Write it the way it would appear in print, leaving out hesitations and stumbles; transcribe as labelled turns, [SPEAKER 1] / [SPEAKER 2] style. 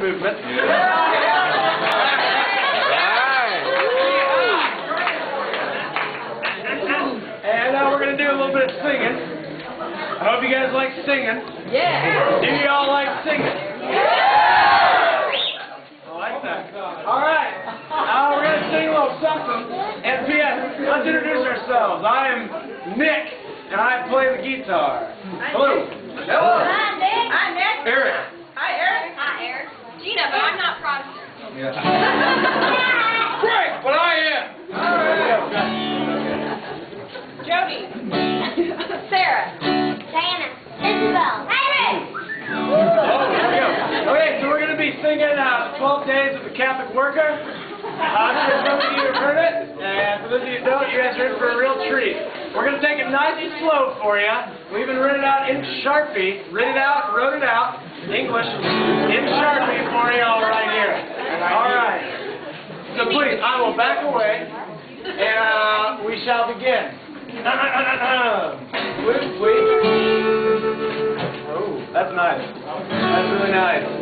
[SPEAKER 1] movement. And we're going to do a little bit of singing. I hope you guys like singing.
[SPEAKER 2] Yeah.
[SPEAKER 1] Do y'all like singing? Yeah. I like that. All right. We're going to sing a little something. And P.S., let's introduce ourselves. I am Nick, and I play the guitar. Hello. Hello.
[SPEAKER 2] Hi, Nick. Hi, Nick.
[SPEAKER 1] Eric.
[SPEAKER 2] Hi, Eric. Hi, Eric. Gina, but I'm not Protestant.
[SPEAKER 1] Yeah. Great, but I am. All right.
[SPEAKER 2] Jody. Sarah. Diana. Isabel. Iris.
[SPEAKER 1] Oh, there we go. Okay, so we're going to be singing 12 Days of the Catholic Worker. I'm sure some of you have heard it, and for those of you who don't, you guys are in for a real treat. We're going to take it nice and slow for you. We even wrote it out in Sharpie. Wrote it out, English, in Sharpie for you all right here. All right. So please, I will back away, and we shall begin. Oh, that's nice. That's really nice.